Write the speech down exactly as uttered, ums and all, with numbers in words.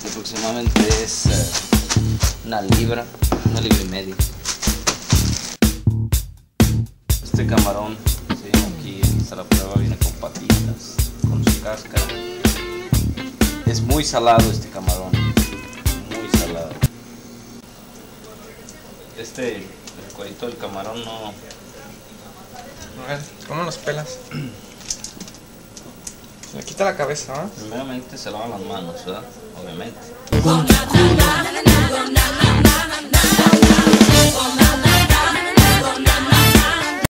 Este aproximadamente es eh, una libra, una libra y media. Este camarón, sí, aquí está la prueba, viene con patitas, con su cáscara. Es muy salado este camarón, muy salado. Este, el cuerito del camarón no... A ver, ¿cómo los pelas? Se le quita la cabeza, ¿no? Primeramente se lavan las manos, ¿verdad? Obviamente.